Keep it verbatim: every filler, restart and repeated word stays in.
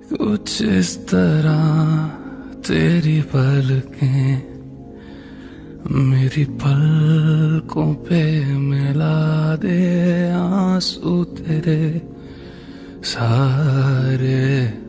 कुछ इस तरह तेरी पलकें मेरी पलकों पे मिला दे, आंसू तेरे सारे